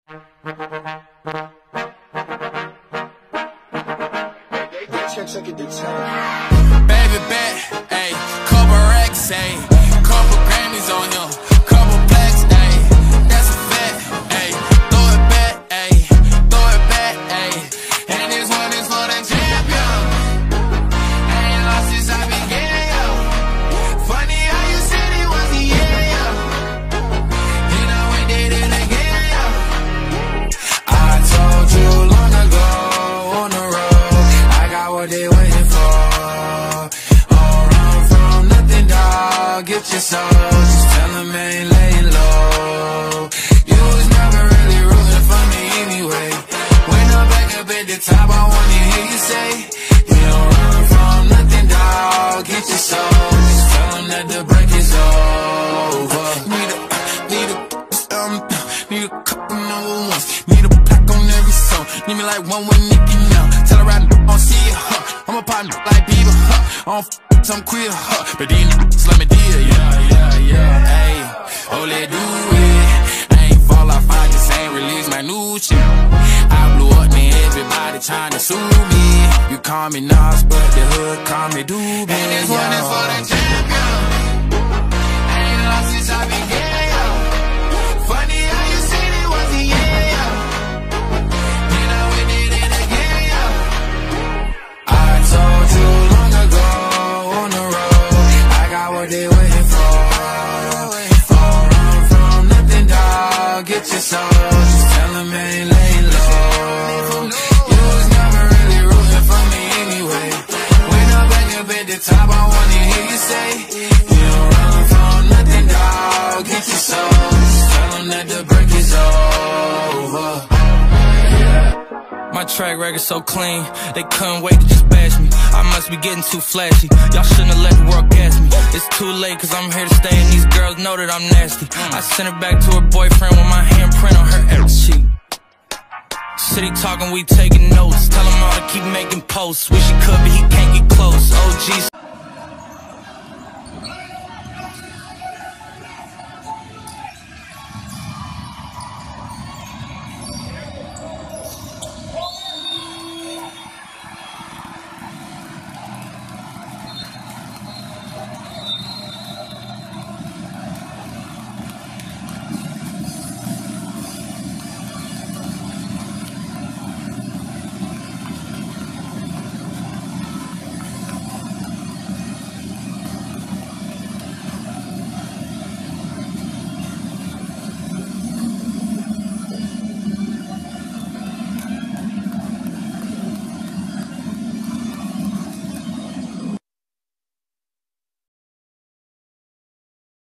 Baby bet, ayy, couple racks, ayy, couple Grammys on him, couple plaques, ayy, that's a fact, ayy, throw it back, ayy, ayy, and this one is for the champion. I ain't lost since I began, yo. Funny how you said it was the year, yo. You know we did it again, yo. I told you long ago on the road, I got what they waiting for. Get your soul, just tell them I ain't laying low. You was never really rooting for me anyway. When I'm back up at the top, I wanna hear you say, you don't run from nothing, dawg. Get your soul, just tell them that the break is over. Need a couple number ones. Need a pack on every song. Need me like one with Nicki now. Tell her I don't see it, I'm a partner like Bieber, I don't some queer, but these niggas let me deal, yeah, ayy, oh, let's do it. I ain't fall off, I just ain't release my new shit. I blew up, man, everybody trying to sue me. You call me Nas, but the hood call me Doobie. And this one is for the champion. I ain't lost since I began, yo. Funny how you said it was the year, yo. You know we did it again, yo. I told you long ago on the road, I got what they waiting for. Don't run from nothing, dawg. Get your soul, just tell them I ain't laying low. You was never really rooting for me anyway. When I'm back up at the top, I wanna hear you say, you don't run from nothing, dawg. Get your soul, just tell them that the break is over. My track record so clean, they couldn't wait to just bash me. I must be getting too flashy, y'all shouldn't have let the world gas me. It's too late cause I'm here to stay and these girls know that I'm nasty. I sent her back to her boyfriend with my handprint on her ass cheek. City talking, we taking notes, tell him all to keep making posts. Wish he could but he can't get close, OGs.